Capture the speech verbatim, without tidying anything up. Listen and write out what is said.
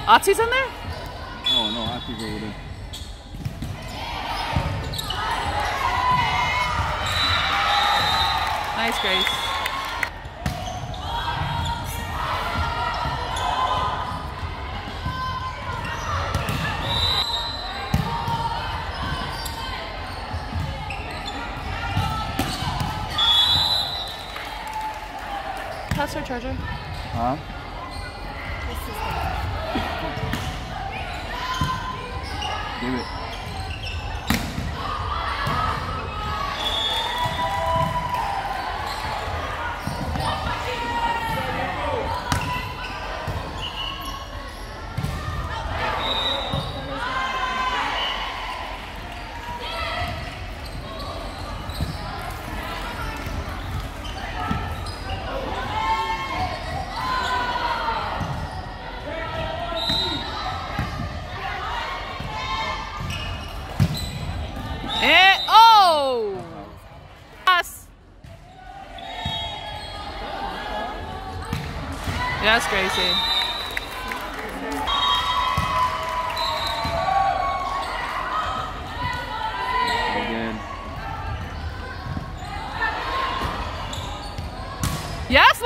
Otzi's in there? Oh no, Otzi's over there. Nice, Grace. Pass her charger. Huh? Give it. Eh, oh! Pass. Yes, Gracie. Again. Yes,